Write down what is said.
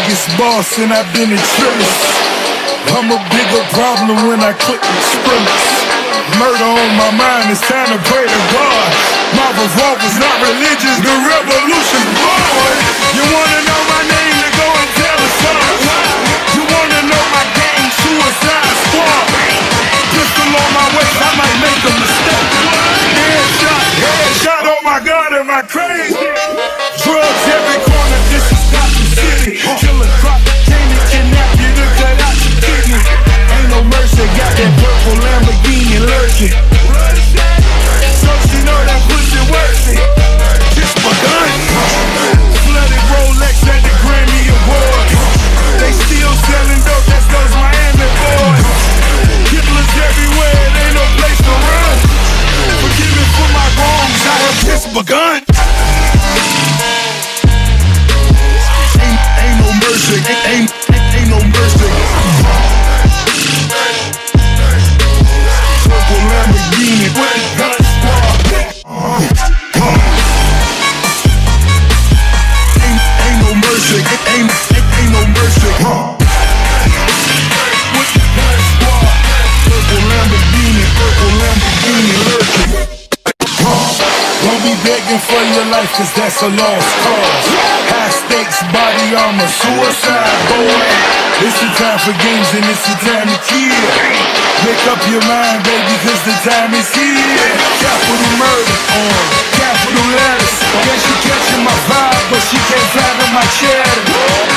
biggest boss and I've been a trillist. I'm a bigger problem when I click with Skrillex. Murder on my mind, it's time to pray to God. My revolver's not religious, the revolution's born. You wanna know my name, then go and tell us all. You wanna know my gang, Suicide Squad. Pistol on my waist, I might make a mistake. Headshot, oh my God, am I crazy? Drugs every corner, this is Gotham City. Killer crop, came to kidnap you to cut out your kidney. Ain't no mercy, got that purple Lamborghini lurking. So she know that pussy worth it. Just begun. Flooded Rolex at the Grammy Awards. They still selling dope, that's those Miami boys. Killers everywhere, it ain't no place to run. Forgive me for my wrongs, I have just begun. Ain't no mercy, ain't no mercy. Purple Lamborghini with the gun squad. Ain't no mercy, ain't no mercy. With the gun squad. Purple Lamborghini lurking. Don't be begging for your life, cause that's a lost cause. High stakes, body armor, suicide, boy. It's the time for games and it's the time to kill. Make up your mind, baby, cause the time is here. Capital murder, capital letters. Yeah, she catching my vibe, but she can't fathom my chatter.